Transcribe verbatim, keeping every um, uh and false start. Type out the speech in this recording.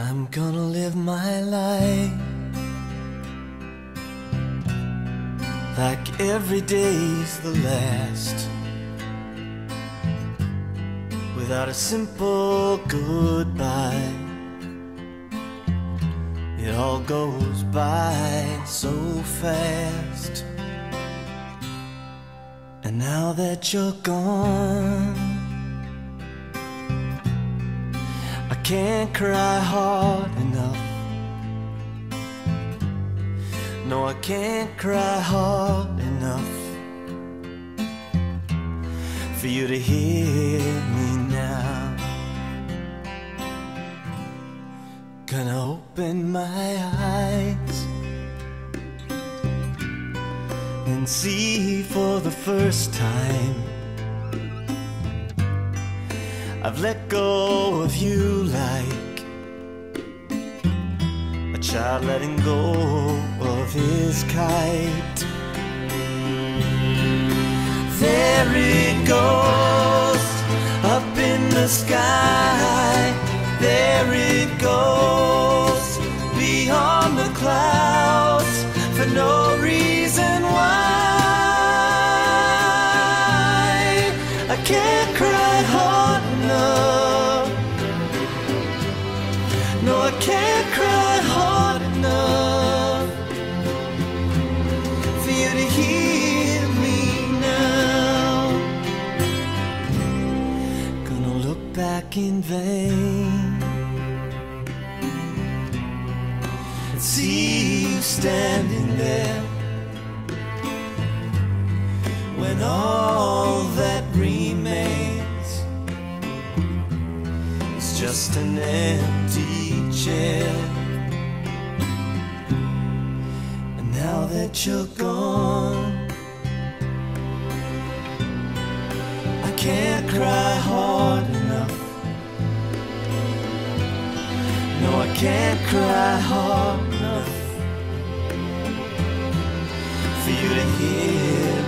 I'm gonna live my life like every day's the last, without a simple goodbye. It all goes by so fast. And now that you're gone, I can't cry hard enough. No, I can't cry hard enough for you to hear me now. Gonna open my eyes and see for the first time I've let go of you like a child letting go of his kite. There it goes, up in the sky. There it goes, beyond the clouds, for no reason why. I can't cry hard enough. No, I can't cry hard enough for you to hear me now. Gonna look back in vain and see you standing there, when all that remains is just an empty chair. And now that you're gone, I can't cry hard enough. No, I can't cry hard enough for you to hear